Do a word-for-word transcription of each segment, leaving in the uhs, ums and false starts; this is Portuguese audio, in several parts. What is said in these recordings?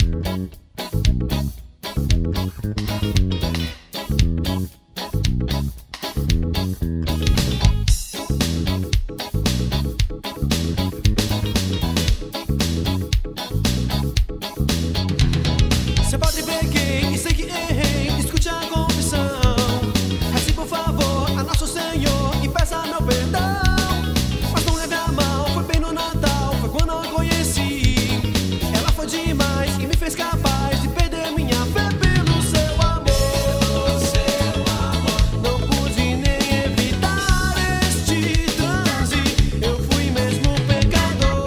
Seu padre, peguei e sei que errei. Escute a confissão. Reze por favor a nosso Senhor e peça meu perdão. Mas não leve a mal, foi bem no Natal, foi quando eu a conheci. Ela foi demais e me fez capaz de perder minha fé pelo seu amor. Não pude nem evitar este transe. Eu fui mesmo pecador.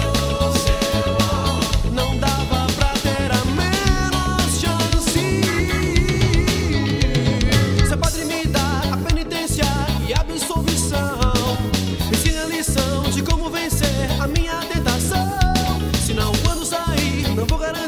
Não dava pra ter a menos chance. Seu padre me dá a penitência e a absolvição. Me ensina a lição de como vencer a minha tentação. Se não, quando sair, não vou garantir